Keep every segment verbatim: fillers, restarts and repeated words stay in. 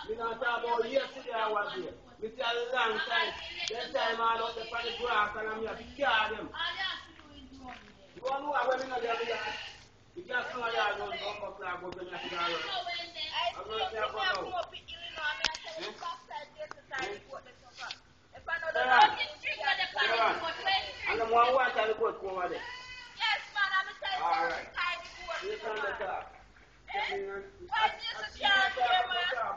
We don't talk about yesterday I was here. We see a long time. Then time I out there for the grass and I'm here to carry them. You don't know when we know they're here. You can't see what they're doing. Don't go play about them here to carry them. I'm going to go now. And the one water the goat come over there. Yes, man, I'm going to tell you Alright. tiny goat. You can the talk. Why Jesus can't hear, man?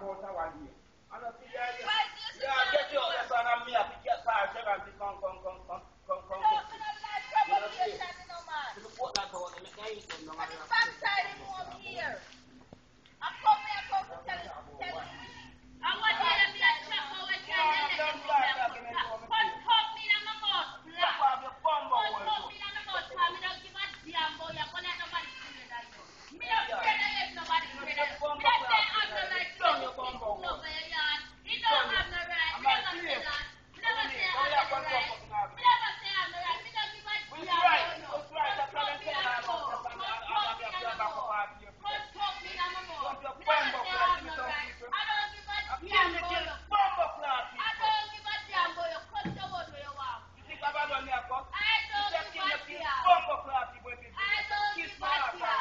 Why Jesus Yeah, get you up there and me up to get past you and come, come, come, come, come, come. No, man, I'm not provocation, no, man. You put that out and make them eat them, no But matter the what. backside is more here. I'm coming, I'm coming to tell you, tell you. I want to tell you, I'm going to tell you, I'm going to tell you. Cut, cut me in my mouth, black. Cut, cut me in my mouth, man. Me don't give a damn boy. You're going to have nobody afraid of you. Me don't afraid of you, nobody afraid of you. Me don't say I'm the right to you over your yard. You don't have no right. Me never say that. Me never say I'm the right. Me never say I'm the right. Me don't give a damn boy. Cut, cut me in my mouth. Cut, cut me in my mouth. Cut, cut me in my mouth. Me never say I'm the right. I don't give a damn boy. I don't give a damn boy. You cut your word where you want. I don't give a damn. I don't give a damn. I don't give a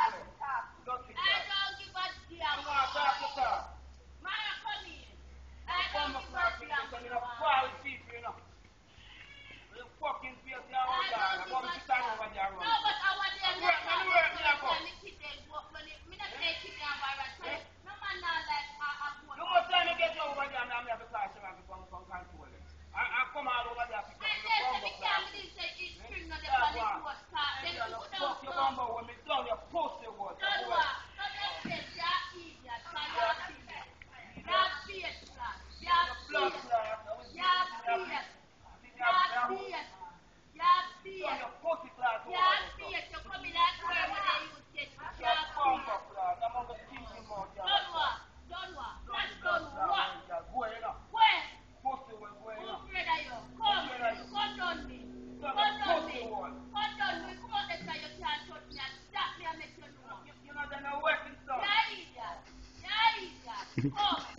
damn. Man, come in. I don't give a damn. I don't give a damn. No, but I want them to come. Me keep them go. Me not say keep them by right side. No man not like a a boy. You must try to get over there and I'm here to clash and come come control it. I come all over there to And they say me can't me say it's spring no dey on the court start. Then you put down your bumbo when me down your post the word. Don't worry. No them say you're idiot. You're idiot. You're idiot. You're Blood idiot. clot. You're idiot. You're idiot. You're idiot. Your pussy clot. You're idiot. You come in that word when they use it. Your You're bumbo idiot. clot. I'm on the team mouth. Don't worry. Don't worry. That's don't worry. Go ahead now. Where? Pussy will go ahead Who now. afraid of you? Come. Come down me. Come down me. Come down me. Come out there so you can't touch me and stop me and make you know. You're not gonna work in stuff. You're idiot. You're idiot. Come.